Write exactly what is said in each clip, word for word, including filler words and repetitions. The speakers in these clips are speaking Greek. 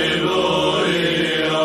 αλληλούια.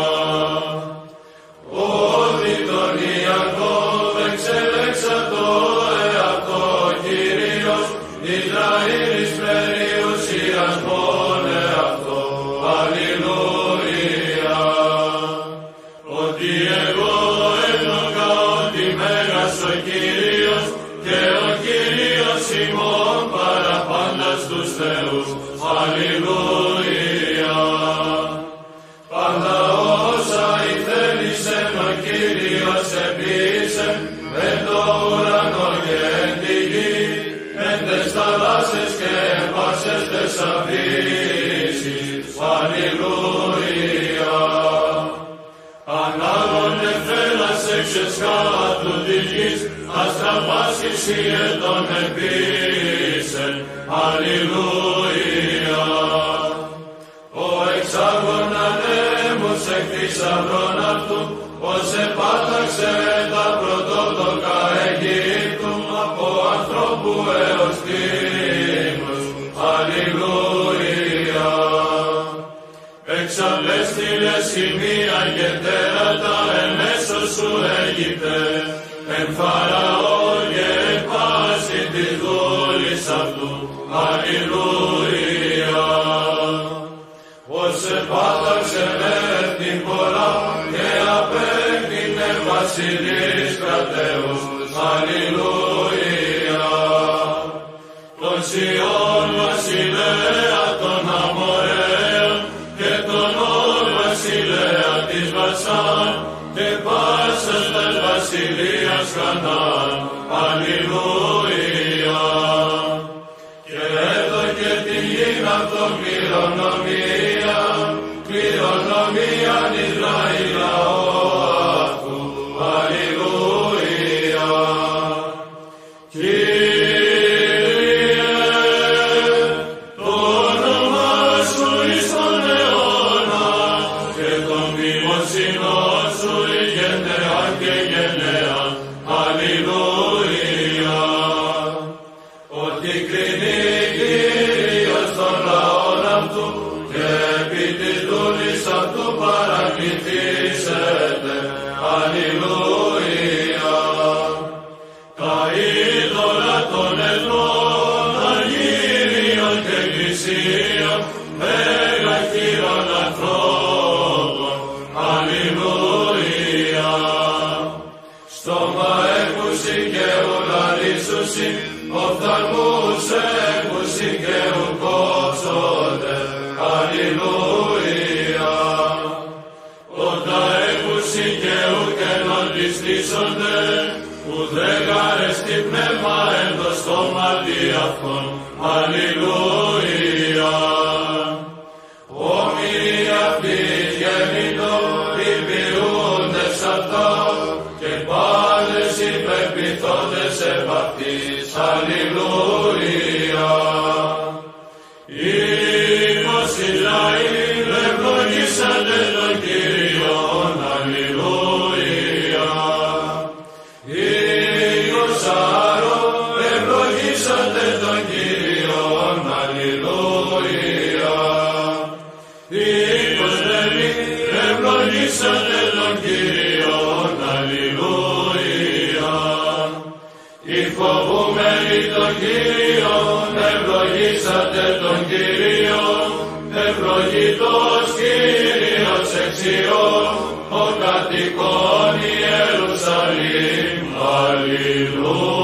Ότι τον Ιακώβ εξελέξατο εαυτό Κύριος, Ισραήλης περιουσίας μόν εαυτό, αλληλούια. Ότι εγώ εύλογα ότι μέγας ο Κύριος και ο Κύριος ημών παραπάντας τους θεούς, αλληλούια. Πάντα όσα ηθέλησεν ο Κύριος επίησεν, εν το ουρανό και εν τη γη, εν τες θαλάσσες και εν πάσες τες αβύσεις, αλληλούια. Ανάγων εφέλας έξες κάτω της γης, αστραπάσεις η ετών επίησεν, αλληλούια. Ο εξάγων ανέμους εκ θησαυρών αυτού, ως επάταξε τα πρωτότοκα Αιγύπτου, από ανθρώπου έως τίμους, αλληλούια. Εξαπέστειλε σημεία και τέρατα εν μέσω σου Αίγυπτε, εν Φαραώ και εν πάση της δούλης αυτού, αλληλούια. Ως επάταξε έθνη πολλά και απέκτηνε βασιλείς κρατέους, αλληλούια. Τον Σιών βασιλέα των Αμοραίων και τον Όρ βασιλέα της Βασάν και πάσας τας βασιλείας Χανάν, αλληλούια. Και έδωκε την γην αυτόν κληρονομία, κληρονομίαν Ισραήλ λαό αυτού, αλληλούια. Κύριε, το όνομά σου εις τον αιώνα και τον μνημοσύνο σου εις γενναία και γενναία, αλληλούια. Ότι κρίνει Κύριος των λαών αυτού και επί της δούλης αυτού παρακληθήσετε, αλληλούια. Τα είδωλα των εθνών, Αγίριων και εκκλησίων, μέγα χείρων ανθρώπων, αλληλούια. Στόμα έκουσι και ουρανίσουσι, οφθαλμούς έκουσι και ουκόψονται, αλληλούια. Όταν έκουσι και ουκενόν ληστήσονται, ουδέγαρες τι πνεύμα εν το στόμα διαυκόν, αλληλούια. Όμοιοι αυτοίς γεννήτω, υπηούντες αυτό, και πάντες υπερπιθόντες επ' αυτής, αλληλούια. Ήχος Ισραήλ ευλογήσατε τον Κύριον, αλληλούια. Ήχος Άρων ευλογήσατε τον Κύριον, αλληλούια. Ήχος Λεβί ευλογήσατε τον Κύριον, αλληλούια. Οι φοβούμενοι τον Κύριον ευλογήσατε τον Κύριον, ευλογητός Κύριος εξιών, ο κατοικών Ιερουσαλήμ, αλληλούια.